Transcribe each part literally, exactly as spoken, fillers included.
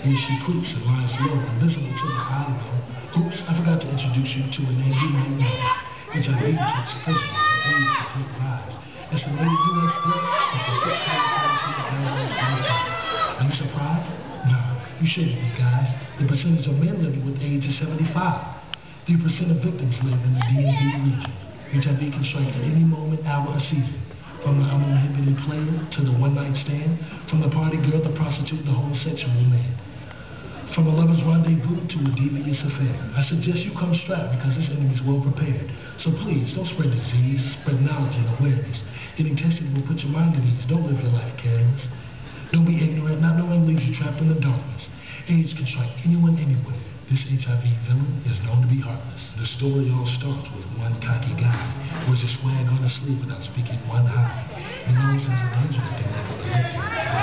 Here she creeps and lies low, invisible to the eye though. Oops, I forgot to introduce you to a name you might know. H I V takes prisoners and AIDS can take lives. Estimated U S deaths of the six hundred seventeen thousand twenty-five. Are you surprised? Nah, you shouldn't be, guys. The percentage of men living with AIDS is seventy-five. three percent of victims live in the D M V region. H I V can strike at any moment, hour, or season. From the uninhibited player to the one-night stand, from the party girl, the prostitute, the homosexual man. From a lover's rendezvous to a devious affair. I suggest you come strapped because this enemy's well prepared. So please, don't spread disease, spread knowledge and awareness. Getting tested will put your mind at ease. Don't live your life careless. Don't be ignorant, not knowing leaves you trapped in the darkness. AIDS can strike anyone, anywhere. This H I V villain is known to be heartless. The story all starts with one cocky guy who wears a swag on his sleeve without speaking one high. He knows there's a danger that can make him addicted.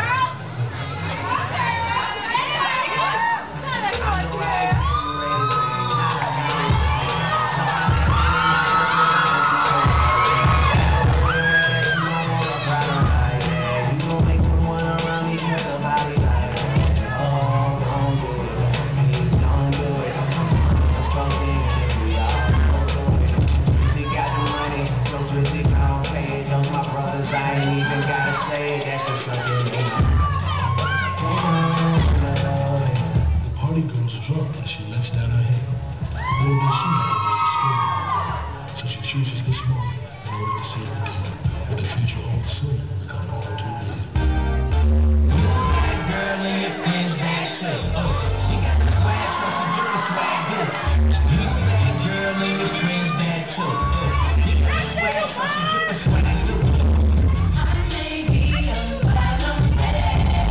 She lets down her head. Little does she know there's a scary moment. So she chooses this moment in order to seal the deal. What the future holds soon will become all too real. You that girl and your friends back too. Oh, you got the swag, so she took the swag too. You that girl and your friends back too. Oh, you got the swag, so she took the swag too. I may be young, but I'm ready.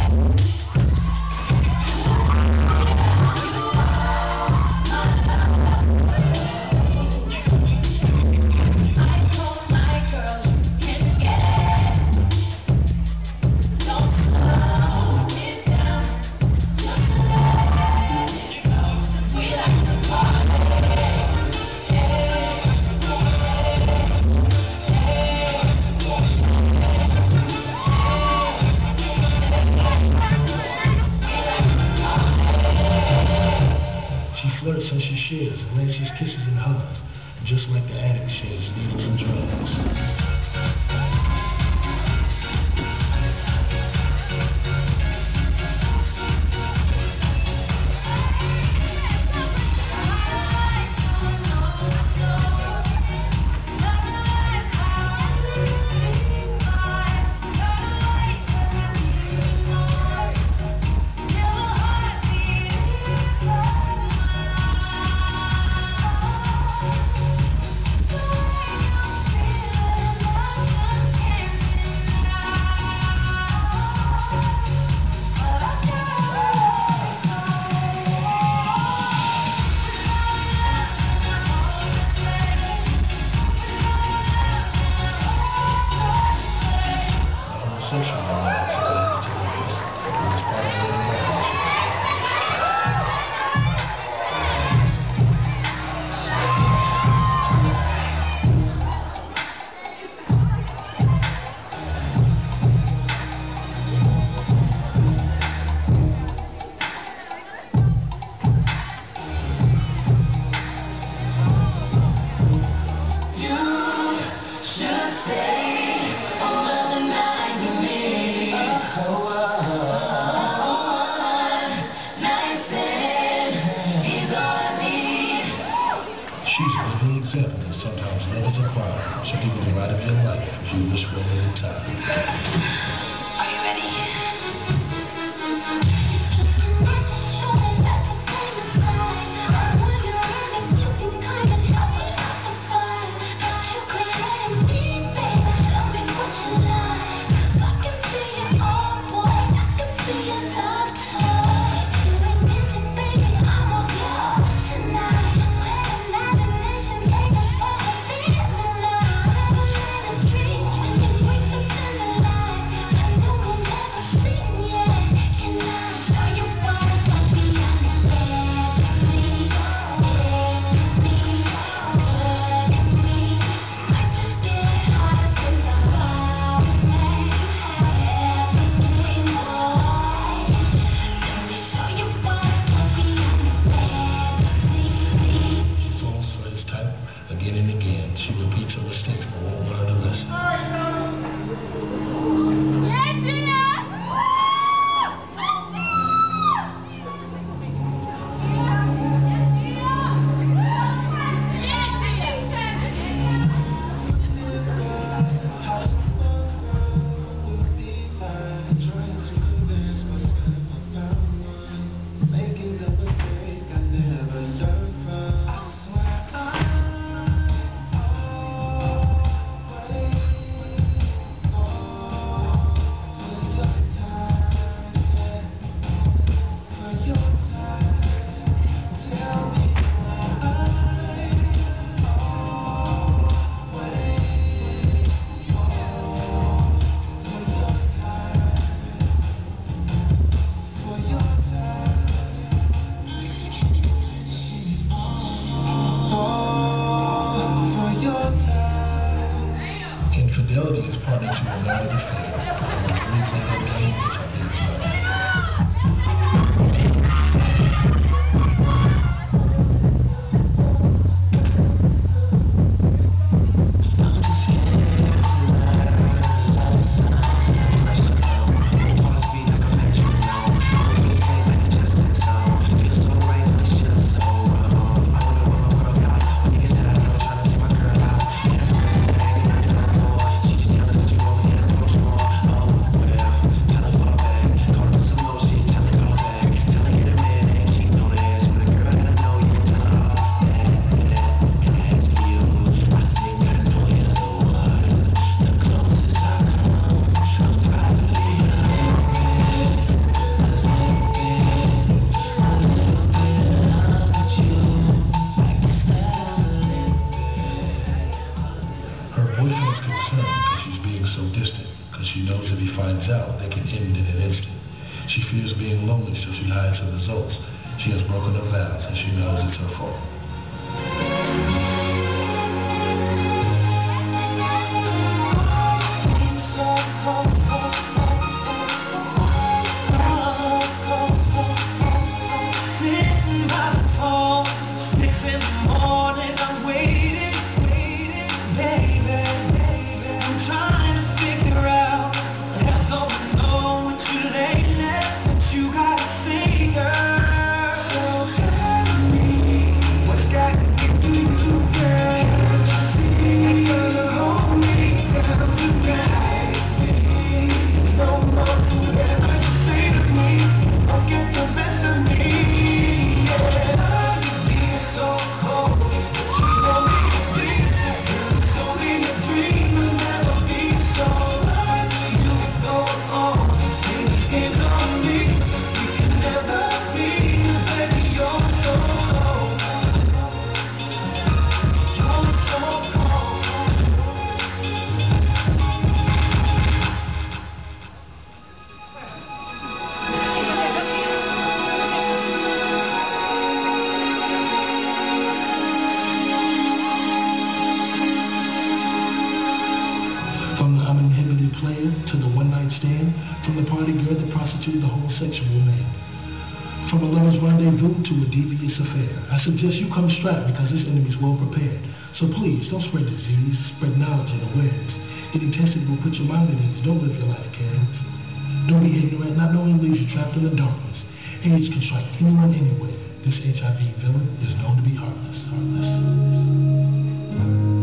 So she shares and laces kisses and hugs, just like the addict shares needles and drugs. She's a living example that sometimes love is a crime. She'll give you the ride of your life if you wish for a little time. Are you ready? Life. highest of results. She has broken her vows and she knows it's her fault. To the one-night stand, from the party girl, the prostitute, the homosexual man. From a lover's rendezvous to a devious affair. I suggest you come strapped because this enemy's well prepared. So please, don't spread disease, spread knowledge and awareness. Getting tested will put your mind at ease. Don't live your life careless. Don't be ignorant, not knowing leaves you trapped in the darkness. AIDS can strike anyone anyway. This H I V villain is known to be heartless. Heartless.